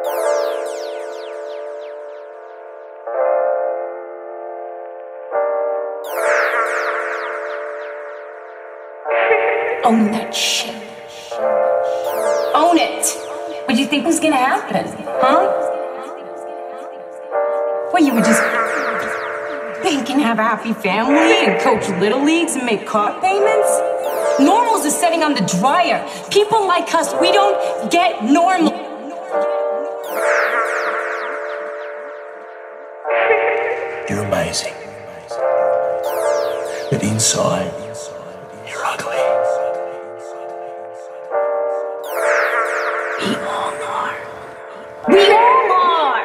Own that shit. Own it. What do you think was gonna happen? Huh? What, you were just thinking have a happy family and coach little leagues and make car payments? Normals is setting on the dryer. People like us, we don't get normal. You're amazing. But inside, you're ugly. We all are. We all are!